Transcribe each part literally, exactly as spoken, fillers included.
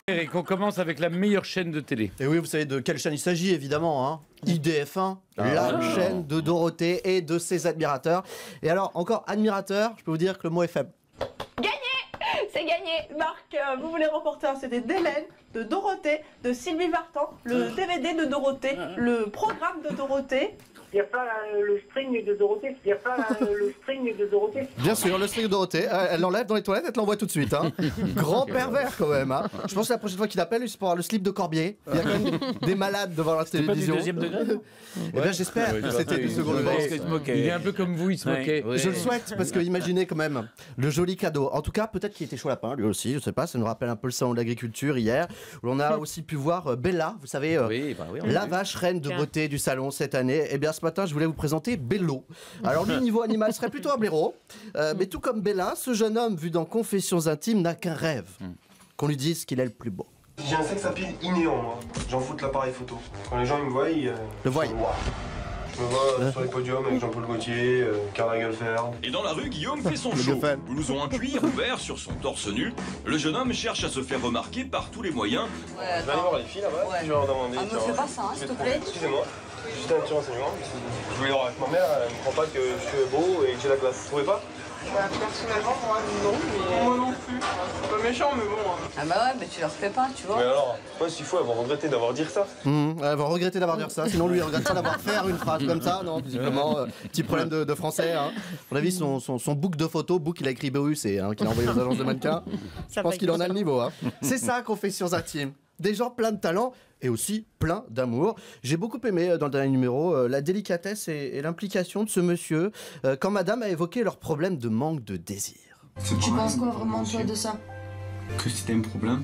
Eric, on commence avec la meilleure chaîne de télé. Et oui, vous savez de quelle chaîne il s'agit, évidemment, hein. I D F un, ah, la oh. chaîne de Dorothée et de ses admirateurs. Et alors, encore admirateur, je peux vous dire que le mot est faible. Gagné! C'est gagné! Marc, euh, vous voulez remporter un C D d'Hélène, de Dorothée, de Sylvie Vartan, le D V D de Dorothée, le programme de Dorothée. Il n'y a pas la, le string de Dorothée. Il n'y a pas la, le string de Dorothée. Bien sûr, le string de Dorothée. Elle l'enlève dans les toilettes, elle te l'envoie tout de suite. Hein. Grand pervers quand même. Hein. Je pense que la prochaine fois qu'il appelle, c'est pour avoir le slip de Corbier. Il y a quand même des malades devant la télévision. Pas du deuxième degré. Eh bien, j'espère ouais, que c'était du second degré. Il est un peu comme vous, il se moquait. Ouais. Je le souhaite parce que imaginez quand même le joli cadeau. En tout cas, peut-être qu'il était chaud lapin, lui aussi. Je sais pas. Ça nous rappelle un peu le salon de l'agriculture hier, où on a aussi pu voir Bella. Vous savez, euh, oui, bah oui, la vache reine de beauté du salon cette année. Eh bien, ce matin, je voulais vous présenter Bello. Alors lui, niveau animal, serait plutôt un blaireau. Euh, mais tout comme Bella, ce jeune homme vu dans Confessions intimes n'a qu'un rêve. Qu'on lui dise qu'il est le plus beau. J'ai un sex appeal inné en moi. J'en fous de l'appareil photo. Quand les gens ils me voient, ils... Euh, le voient. Je me vois euh, sur les podiums avec Jean-Paul Gaultier, euh, Karl Lagerfeld. Et dans la rue, Guillaume fait son show. Blouson en cuir ouvert sur son torse nu. Le jeune homme cherche à se faire remarquer par tous les moyens. Ouais, je vais aller voir les filles là-bas. Ouais. Je vais leur demander. Ah, me fais pas ça, hein, s'il te plaît. Excusez-moi. Juste un petit renseignement. Je voulais voir avec ma mère, elle ne croit pas que je suis beau et que j'ai la classe. Vous trouvez pas? Bah, personnellement, moi, non. Mais... Moi non plus. C'est pas méchant, mais bon. Hein. Ah bah ouais, mais tu leur fais pas, tu vois. Mais alors, moi, s'il faut, elles vont regretter d'avoir dit ça. Mmh, elles vont regretter d'avoir dit ça. Sinon, lui, il regrette pas d'avoir fait une phrase comme ça. Non, visiblement, euh, petit problème de, de français. Hein. À mon avis, son, son, son book de photos, book il a écrit B O U C, hein, qu'il a envoyé aux agences de mannequins. Je pense qu'il en a le niveau. Hein. C'est ça, Confessions intimes. Des gens pleins de talent et aussi plein d'amour. J'ai beaucoup aimé dans le dernier numéro euh, la délicatesse et, et l'implication de ce monsieur euh, quand madame a évoqué leur problème de manque de désir. Tu penses quoi vraiment toi de ça? Que c'était un problème.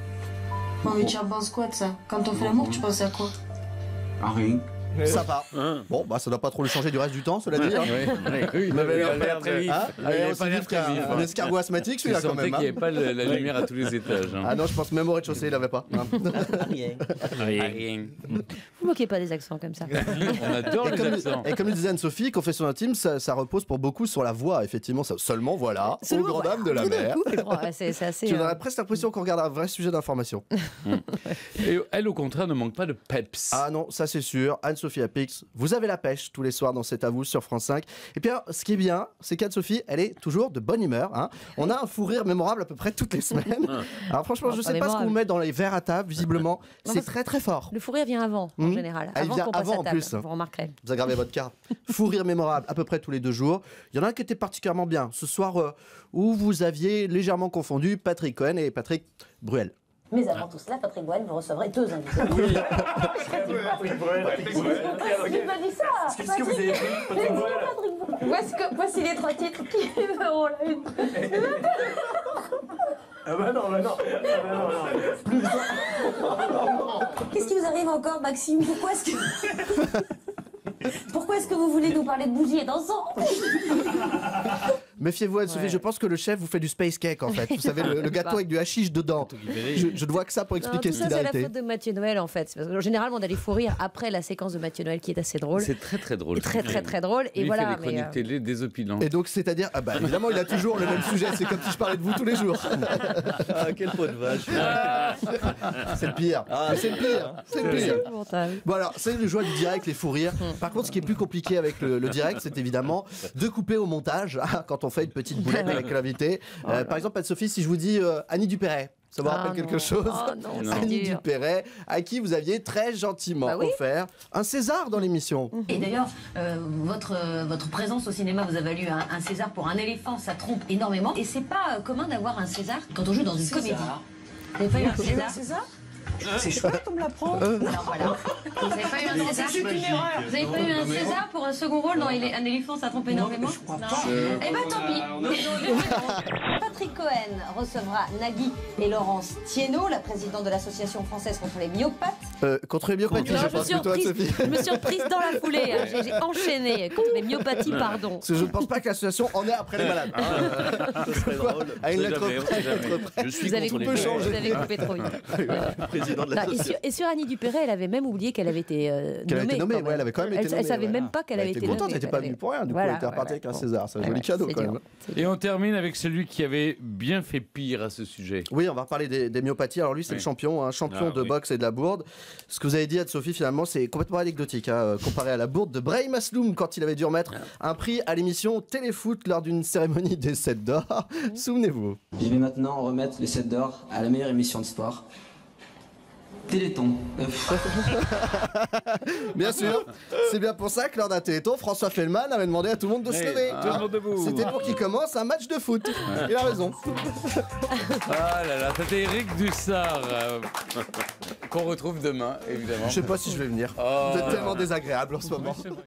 Non mais tu en penses quoi de ça? Quand on fait l'amour, tu penses à quoi? À rien. Ça va. Hein. Bon, bah ça doit pas trop le changer du reste du temps, cela dit. Hein. Oui, oui, il avait l'air très vif. Ah, il avait pas l'air très vif. Un escargot asthmatique, celui-là quand même. Il n'y avait pas le, la lumière à tous les étages. Hein. Ah non, je pense même au rez-de-chaussée, il l'avait pas. Hein. Rien. Rien. Vous moquez pas des accents comme ça. On adore et les comme, accents. Et comme le disait Anne-Sophie, Confessions intimes, ça, ça repose pour beaucoup sur la voix. Effectivement, ça, seulement voilà, au grand dame de la mer. C'est assez. Tu aurais presque l'impression qu'on regarde un vrai sujet d'information. Et elle, au contraire, ne manque pas de peps. Ah non, ça c'est sûr. Anne-Sophie Apix, vous avez la pêche tous les soirs dans C'est à vous sur France cinq. Et puis alors, ce qui est bien, c'est qu'Anne-Sophie, elle est toujours de bonne humeur. Hein. On a un fou rire mémorable à peu près toutes les semaines. Alors franchement, je ne sais pas ce qu'on met dans les verres à table. Visiblement, c'est très très fort. Le fou rire vient avant, en mmh. général. Elle avant vient qu'on passe avant à table, en plus. vous remarquerez. Vous aggravez votre carte. Fou rire mémorable à peu près tous les deux jours. Il y en a un qui était particulièrement bien. Ce soir euh, où vous aviez légèrement confondu Patrick Cohen et Patrick Bruel. Mais avant tout cela, Patrick Cohen, vous recevrez deux invités. Oui, Patrick Bruel. J'ai pas dit ça. Qu'est-ce que vous avez dit, Patrick Bruel? Voici, voici les trois titres qui verront la une. Ah bah non, bah non. Qu'est-ce qui vous arrive encore, Maxime? Pourquoi est-ce que... Pourquoi est-ce que vous voulez nous parler de bougies et d'encens? Méfiez-vous, Anne-Sophie, ouais. Je pense que le chef vous fait du space cake en fait. Vous savez, le, le gâteau avec du hashish dedans. Je, je ne vois que ça pour expliquer non, cette ça, hilarité. C'est la faute de Mathieu Noël en fait. Parce que, généralement, on a les fous rires après la séquence de Mathieu Noël qui est assez drôle. C'est très très drôle. Très très très drôle. Et lui, voilà. Il fait des chroniques mais, télé désopilantes. Et donc, c'est-à-dire, ah bah évidemment, il a toujours le même sujet. C'est comme si je parlais de vous tous les jours. Ah, quel pot de vache. C'est le pire. Ah, c'est le pire. C'est le pire. Bon alors, c'est le joie du direct, les fous rires. Par contre, ce qui est plus compliqué avec le, le direct, c'est évidemment de couper au montage quand on fait une petite boulette avec l'invité. Euh, par exemple, Anne-Sophie, si je vous dis euh, Annie Dupéret, ça vous rappelle ah quelque non. chose oh non, Annie Dupéret, à qui vous aviez très gentiment bah oui. offert un César dans l'émission. Et d'ailleurs, euh, votre, euh, votre présence au cinéma vous a valu un, un César pour Un éléphant, ça trompe énormément. Et c'est pas euh, commun d'avoir un César quand on joue dans une César. comédie. Vous n'avez pas eu un César, César C'est chouette, on me l'apprend. Alors voilà. Vous n'avez pas eu un César? C'est une erreur. Vous n'avez pas eu un César pour un second rôle dans Un éléphant, ça trompe énormément? Je crois pas. Eh ben tant pis. Patrick Cohen recevra Nagui et Laurence Thiénot, la présidente de l'association française contre les myopathes. Euh, contre les myopathies, Non, je je, me pense suis plutôt à reprise, Sophie. je me suis reprise dans la foulée. hein. J'ai j'ai enchaîné contre les myopathies, pardon. Parce que je ne pense pas que l'association en est après les malades. Ah, ce serait drôle. À une On sait lettre jamais, on près, sait jamais. lettre près. Je suis Vous avez, contre coupé, les changer. vous avez coupé trop vite. Président de Là, et, sur, l'association. et sur Annie Dupéret, elle avait même oublié qu'elle avait été euh, Qu'elle avait nommée. été nommée, quand même. ouais, elle avait quand même été Elle, elle nommée, savait ouais. même pas qu'elle Elle avait était été contente, nommée. elle n'était pas Elle venue pour rien. Du coup, Voilà, elle était repartie ouais, avec un bon. César. C'est un Ouais, joli ouais, cadeau c'est quand dur. même. C'est Et dur. on termine avec celui qui avait bien fait pire à ce sujet. Oui, on va reparler des, des myopathies. Alors lui, c'est Oui. le champion, un champion Ah, de oui. boxe et de la bourde. Ce que vous avez dit à Sophie, finalement, c'est complètement anecdotique, hein, euh, comparé à la bourde de Brahim Asloum quand il avait dû remettre un prix à l'émission Téléfoot lors d'une cérémonie des sept d'or. Souvenez-vous. Je vais maintenant remettre les sept d'or à la meilleure émission de sport. Téléthon. Bien sûr, c'est bien pour ça que lors d'un Téléthon, François Fellman avait demandé à tout le monde de se Oui, lever. tout le monde debout. C'était pour qu'il commence un match de foot. Il a raison. Ah là là, c'était Eric Dussard, euh, qu'on retrouve demain, évidemment. Je sais pas si je vais venir. Oh. Vous êtes tellement désagréable en ce moment.